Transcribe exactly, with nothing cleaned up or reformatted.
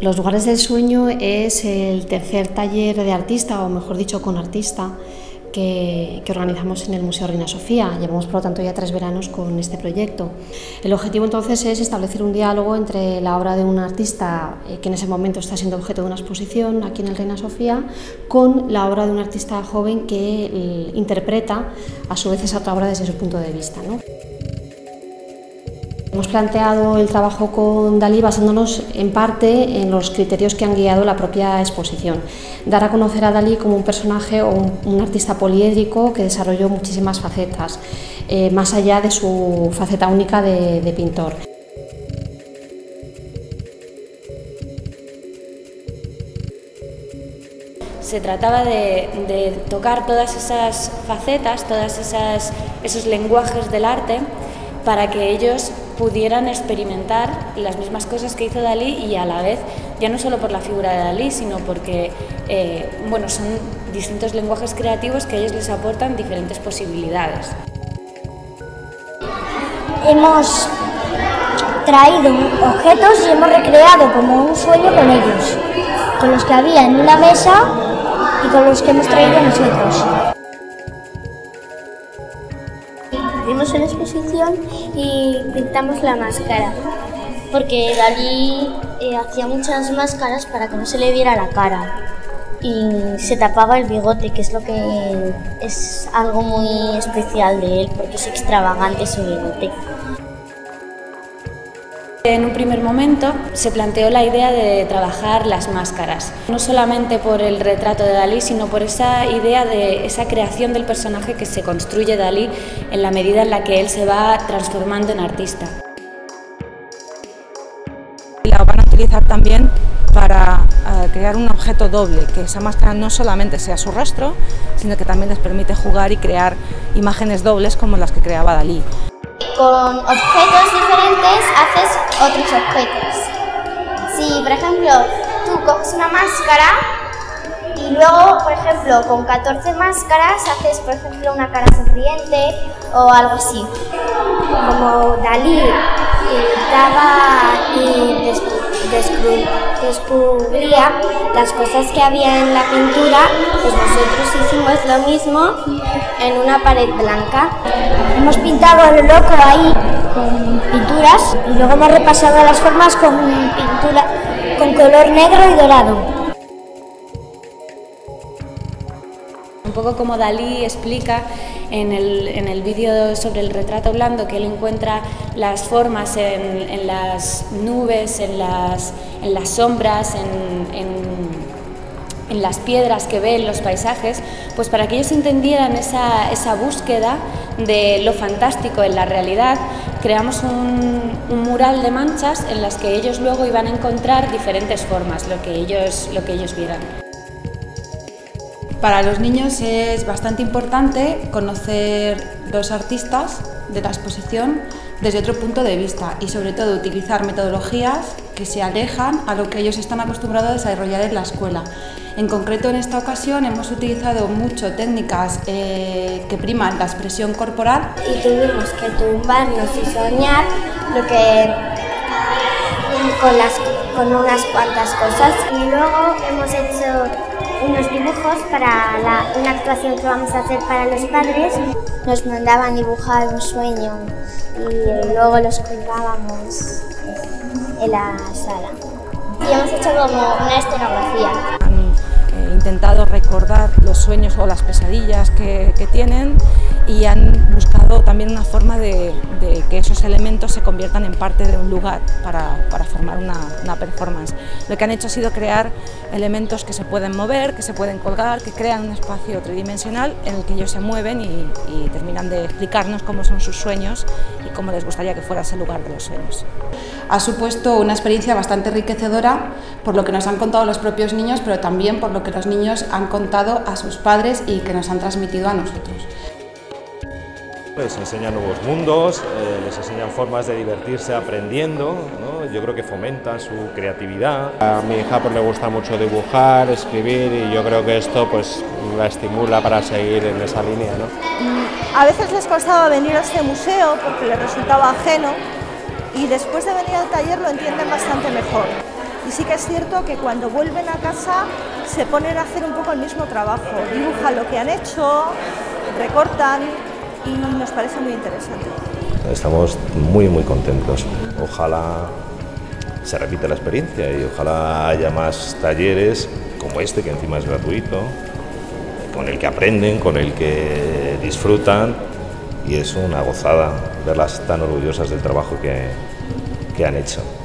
Los lugares del sueño es el tercer taller de artista, o mejor dicho, con artista, que, que organizamos en el Museo Reina Sofía. Llevamos, por lo tanto, ya tres veranos con este proyecto. El objetivo, entonces, es establecer un diálogo entre la obra de un artista eh, que en ese momento está siendo objeto de una exposición aquí en el Reina Sofía, con la obra de un artista joven que eh, interpreta, a su vez, esa otra obra desde su punto de vista, ¿no? Hemos planteado el trabajo con Dalí basándonos en parte en los criterios que han guiado la propia exposición. Dar a conocer a Dalí como un personaje o un, un artista poliédrico que desarrolló muchísimas facetas, eh, más allá de su faceta única de, de pintor. Se trataba de, de tocar todas esas facetas, todos esos lenguajes del arte, para que ellos pudieran experimentar las mismas cosas que hizo Dalí y a la vez, ya no solo por la figura de Dalí, sino porque eh, bueno, son distintos lenguajes creativos que a ellos les aportan diferentes posibilidades. Hemos traído objetos y hemos recreado como un sueño con ellos, con los que había en una mesa y con los que hemos traído nosotros. Vimos una exposición y pintamos la máscara, porque Dalí eh, hacía muchas máscaras para que no se le viera la cara y se tapaba el bigote, que es lo que es algo muy especial de él, porque es extravagante su bigote. En un primer momento se planteó la idea de trabajar las máscaras, no solamente por el retrato de Dalí, sino por esa idea de esa creación del personaje que se construye Dalí en la medida en la que él se va transformando en artista. La van a utilizar también para uh, crear un objeto doble, que esa máscara no solamente sea su rostro, sino que también les permite jugar y crear imágenes dobles como las que creaba Dalí. Con objetos diferentes haces otros objetos. Si, por ejemplo, tú coges una máscara y luego, por ejemplo, con catorce máscaras haces, por ejemplo, una cara sonriente o algo así. Como Dalí pintaba y descubría las cosas que había en la pintura, pues nosotros hicimos lo mismo en una pared blanca. Hemos pintado a lo loco ahí con pinturas y luego hemos repasado las formas con pintura con color negro y dorado. Un poco como Dalí explica en el, en el vídeo sobre el retrato blando, que él encuentra las formas en, en las nubes, en las, en las sombras, en, en, en las piedras que ve en los paisajes, pues para que ellos entendieran esa, esa búsqueda de lo fantástico en la realidad, creamos un, un mural de manchas en las que ellos luego iban a encontrar diferentes formas, lo que ellos, lo que ellos vieran. Para los niños es bastante importante conocer los artistas de la exposición desde otro punto de vista y sobre todo utilizar metodologías que se alejan a lo que ellos están acostumbrados a desarrollar en la escuela. En concreto, en esta ocasión hemos utilizado mucho técnicas eh, que priman la expresión corporal. Y tuvimos que tumbarnos y soñar lo que con, las, con unas cuantas cosas. Y luego hemos hecho unos dibujos para la, una actuación que vamos a hacer para los padres. Nos mandaban dibujar un sueño y luego los colgábamos en la sala. Y hemos hecho como una escenografía. Han eh, intentado recordar los sueños o las pesadillas que, que tienen y han buscado también una forma de, de que esos elementos se conviertan en parte de un lugar para, para formar una, una performance. Lo que han hecho ha sido crear elementos que se pueden mover, que se pueden colgar, que crean un espacio tridimensional en el que ellos se mueven y, y terminan de explicarnos cómo son sus sueños y cómo les gustaría que fuera ese lugar de los sueños. Ha supuesto una experiencia bastante enriquecedora por lo que nos han contado los propios niños, pero también por lo que los niños han contado a sus padres y que nos han transmitido a nosotros. Les enseñan nuevos mundos, eh, les enseñan formas de divertirse aprendiendo, ¿no? Yo creo que fomentan su creatividad. A mi hija pues, le gusta mucho dibujar, escribir y yo creo que esto pues, la estimula para seguir en esa línea, ¿no? A veces les costaba venir a este museo porque les resultaba ajeno y después de venir al taller lo entienden bastante mejor. Y sí que es cierto que cuando vuelven a casa se ponen a hacer un poco el mismo trabajo, dibujan lo que han hecho, recortan y nos parece muy interesante. Estamos muy muy contentos, ojalá se repita la experiencia y ojalá haya más talleres como este, que encima es gratuito, con el que aprenden, con el que disfrutan, y es una gozada verlas tan orgullosas del trabajo que, que han hecho.